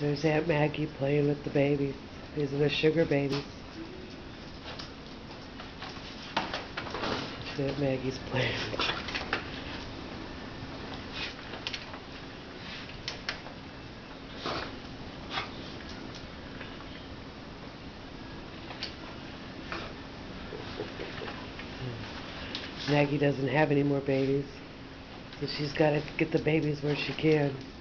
There's Aunt Maggie playing with the babies. These are the sugar babies. Aunt Maggie's playing. Maggie doesn't have any more babies, so she's got to get the babies where she can.